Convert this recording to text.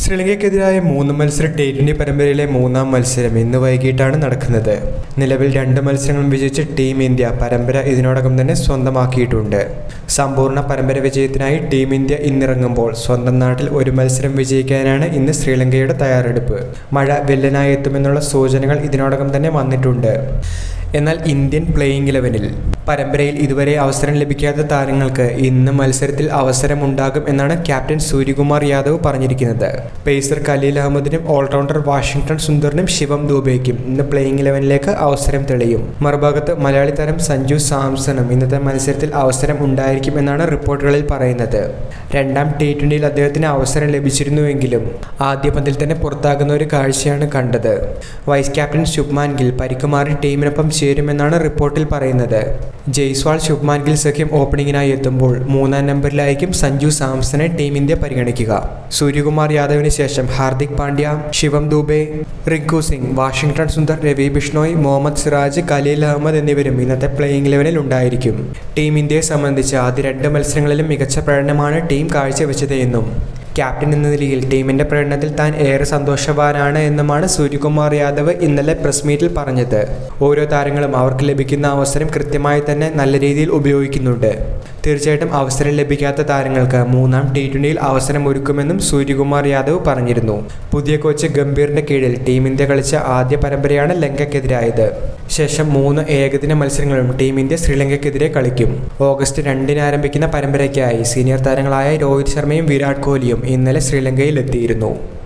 ശ്രീലങ്കയ്ക്കെതിരായ 3 മത്സര ടി20 പരമ്പരയിലെ മൂന്നാം മത്സരം ഇന്ന് വൈകിട്ടാണ് നടക്കുന്നത്. നിലവിൽ 2 മത്സരങ്ങളും വിജയിച്ച് ടീം ഇന്ത്യ പരമ്പര ഇതിനോടകം തന്നെ സ്വന്തമാക്കിയിട്ടുണ്ട്. സമ്പൂർണ്ണ പരമ്പര വിജയത്തിനായി ടീം ഇന്ത്യ ഇന്നിറങ്ങുമ്പോൾ സ്വന്തം നാട്ടിൽ ഒരു മത്സരം വിജയിക്കാനാണ് ഇന്ന് ശ്രീലങ്കയുടെ തയ്യാറെടുപ്പ്. മഴ വില്ലനായി എത്തുമെന്നുള്ള സൂചനകൾ ഇതിനോടകം തന്നെ വന്നിട്ടുണ്ട്. എന്നാൽ ഇന്ത്യൻ പ്ലേയിങ് 11-ൽ പരമ്പരയിൽ ഇതുവരെ അവസരം ലഭിക്കാത്ത താരങ്ങൾക്ക് ഇന്ന് മത്സരത്തിൽ അവസരമുണ്ടാകും എന്നാണ് ക്യാപ്റ്റൻ സൂര്യകുമാർ യാദവ് പറഞ്ഞിരിക്കുന്നത്. പേസർ ഖലീൽ അഹമ്മദിനും ഓൾറൗണ്ടർ വാഷിംഗ്ടൺ സുന്ദറിനും ശിവം ദൂബെയ്ക്കും ഇന്ന് പ്ലേയിങ് 11-ലേക്ക് അവസരം തെളിയും. മറുഭാഗത്ത് മലയാളി താരം സഞ്ജു സാംസണും ഇന്നത്തെ മത്സരത്തിൽ അവസരം ഉണ്ടായിരിക്കും എന്നാണ് റിപ്പോർട്ടുകളിൽ പറയുന്നത്. രണ്ടാം ടി20യിൽ അദ്ദേഹത്തിന് അവസരം ലഭിച്ചിരുന്നുവെങ്കിലും ആദ്യ പന്തിൽ തന്നെ പുറത്താകുന്ന ഒരു കാഴ്ചയാണ് കണ്ടത്. വൈസ് ക്യാപ്റ്റൻ ശുഭ്മാൻ ഗിൽ പരിക്കുമാറി ടീമിനൊപ്പം ചേരുമെന്നാണ് റിപ്പോർട്ടിൽ പറയുന്നത്. ജയ്സ്വാൾ ശുഭ്മാൻ ഗിൽ സഖ്യം ഓപ്പണിങ്ങിനായി എത്തുമ്പോൾ 3-ാം നമ്പറിലായിരിക്കും സഞ്ജു സാംസണെ ടീം ഇന്ത്യ പരിഗണിക്കുക. സൂര്യകുമാർ യാദവിന് ശേഷം ഹാർദിക് പാണ്ഡ്യ, ശിവം ദൂബെ, റിങ്കു സിംഗ്, വാഷിംഗ്ടൺ സുന്ദർ, രവി ബിഷ്ണോയ്, മുഹമ്മദ് സിറാജ്, ഖലീൽ അഹമ്മദ് എന്നിവരും ഇന്നത്തെ പ്ലേയിങ് 11-ൽ ഉണ്ടായിരിക്കും. ടീം ഇന്ത്യയെ സംബന്ധിച്ച് ആദ്യ 2 മത്സരങ്ങളിലും മികച്ച പ്രകടനമാണ് ടീം കാഴ്ചവെച്ചത് എന്നും ക്യാപ്റ്റൻ എന്ന നിലയിൽ ടീമിൻ്റെ പ്രകടനത്തിൽ താൻ ഏറെ സന്തോഷവാനാണ് എന്നുമാണ് സൂര്യകുമാർ യാദവ് ഇന്നലെ പ്രസ് മീറ്റിൽ പറഞ്ഞത്. ഓരോ താരങ്ങളും അവർക്ക് ലഭിക്കുന്ന അവസരം കൃത്യമായി തന്നെ നല്ല രീതിയിൽ ഉപയോഗിക്കുന്നുണ്ട്. തീർച്ചയായിട്ടും അവസരം ലഭിക്കാത്ത താരങ്ങൾക്ക് 3-ാം ടി20യിൽ അവസരം ഒരുക്കുമെന്നും സൂര്യകുമാർ യാദവ് പറഞ്ഞിരുന്നു. പുതിയ കോച്ച് ഗംഭീറിന്റെ കീഴിൽ ടീം ഇന്ത്യ കളിച്ച ആദ്യ പരമ്പരയാണ് ലങ്കയ്ക്കെതിരായത്. ശേഷം 3 ഏകദിന മത്സരങ്ങളും ടീം ഇന്ത്യ ശ്രീലങ്കയ്ക്കെതിരെ കളിക്കും. ഓഗസ്റ്റ് 2-ന് ആരംഭിക്കുന്ന പരമ്പരയ്ക്കായി സീനിയർ താരങ്ങളായ രോഹിത് ശർമ്മയും വിരാട് കോഹ്ലിയും ഇന്നലെ ശ്രീലങ്കയിൽ എത്തിയിരുന്നു.